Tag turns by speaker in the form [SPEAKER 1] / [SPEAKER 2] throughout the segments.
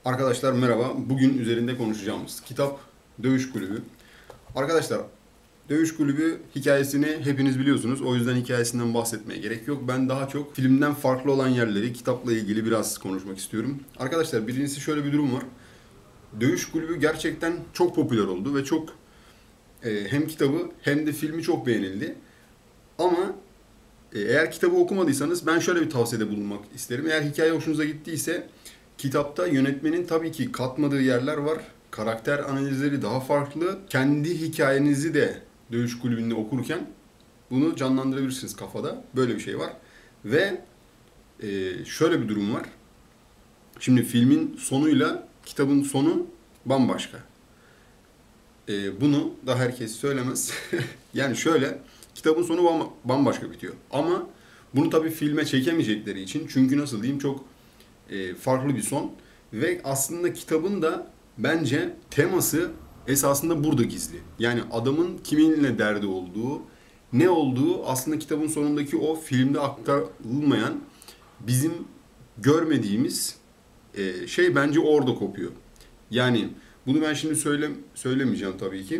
[SPEAKER 1] Arkadaşlar merhaba. Bugün üzerinde konuşacağımız kitap Dövüş Kulübü. Arkadaşlar Dövüş Kulübü hikayesini hepiniz biliyorsunuz. O yüzden hikayesinden bahsetmeye gerek yok. Ben daha çok filmden farklı olan yerleri, kitapla ilgili biraz konuşmak istiyorum. Arkadaşlar birincisi şöyle bir durum var. Dövüş Kulübü gerçekten çok popüler oldu ve çok hem kitabı hem de filmi çok beğenildi. Ama eğer kitabı okumadıysanız ben şöyle bir tavsiyede bulunmak isterim. Eğer hikaye hoşunuza gittiyse kitapta yönetmenin tabii ki katmadığı yerler var. Karakter analizleri daha farklı. Kendi hikayenizi de Dövüş Kulübü'nde okurken bunu canlandırabilirsiniz kafada. Böyle bir şey var. Ve şöyle bir durum var. Şimdi filmin sonuyla kitabın sonu bambaşka. Bunu da herkes söylemez. Yani şöyle, kitabın sonu bambaşka bitiyor. Ama bunu tabii filme çekemeyecekleri için, çünkü nasıl diyeyim, çok farklı bir son. Ve aslında kitabın da bence teması esasında burada gizli. Yani adamın kiminle derdi olduğu, ne olduğu aslında kitabın sonundaki o filmde aktarılmayan, bizim görmediğimiz şey bence orada kopuyor. Yani bunu ben şimdi söylemeyeceğim tabii ki.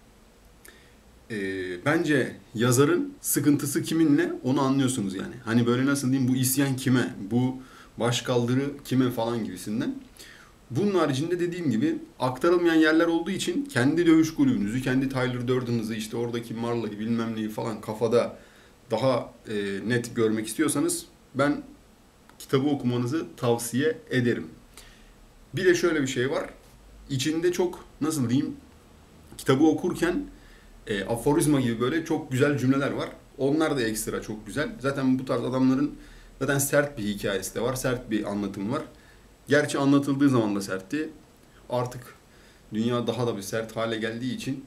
[SPEAKER 1] Bence yazarın sıkıntısı kiminle onu anlıyorsunuz yani. Hani böyle nasıl diyeyim, bu isyan kime, bu başkaldırı kime falan gibisinden. Bunun haricinde dediğim gibi aktarılmayan yerler olduğu için kendi dövüş kulübünüzü, kendi Tyler Durden'ınızı, işte oradaki Marla'yı bilmem neyi falan kafada daha net görmek istiyorsanız ben kitabı okumanızı tavsiye ederim. Bir de şöyle bir şey var. İçinde çok nasıl diyeyim, kitabı okurken aforizma gibi böyle çok güzel cümleler var. Onlar da ekstra çok güzel. Zaten bu tarz adamların zaten sert bir hikayesi de var. Sert bir anlatım var. Gerçi anlatıldığı zaman da sertti. Artık dünya daha da bir sert hale geldiği için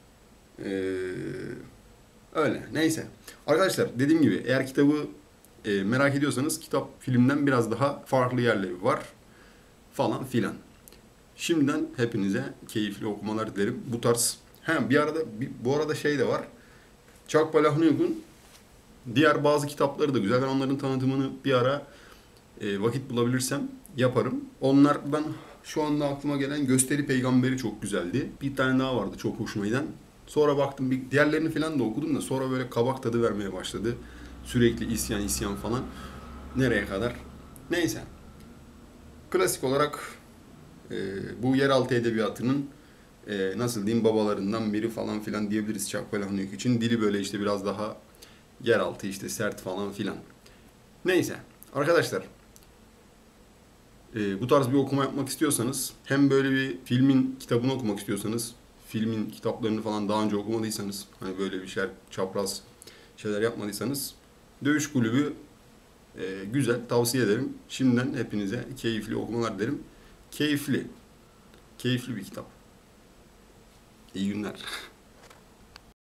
[SPEAKER 1] öyle. Neyse. Arkadaşlar dediğim gibi eğer kitabı merak ediyorsanız kitap filmden biraz daha farklı yerleri var. Falan filan. Şimdiden hepinize keyifli okumalar dilerim. Bu tarz. Bu arada şey de var. Chuck Palahniuk'un diğer bazı kitapları da güzel. Ben onların tanıtımını bir ara vakit bulabilirsem yaparım. Onlardan şu anda aklıma gelen Gösteri Peygamberi çok güzeldi. Bir tane daha vardı çok hoşuma giden. Sonra baktım diğerlerini falan da okudum da sonra böyle kabak tadı vermeye başladı. Sürekli isyan falan. Nereye kadar? Neyse. Klasik olarak bu yeraltı edebiyatının nasıl diyeyim babalarından biri falan filan diyebiliriz Chuck Palahniuk için. Dili böyle işte biraz daha yeraltı, işte sert falan filan. Neyse arkadaşlar, bu tarz bir okuma yapmak istiyorsanız, hem böyle bir filmin kitabını okumak istiyorsanız, filmin kitaplarını falan daha önce okumadıysanız, hani böyle bir şey çapraz şeyler yapmadıysanız, Dövüş Kulübü güzel, tavsiye ederim. Şimdiden hepinize keyifli okumalar derim. Keyifli bir kitap. İyi günler.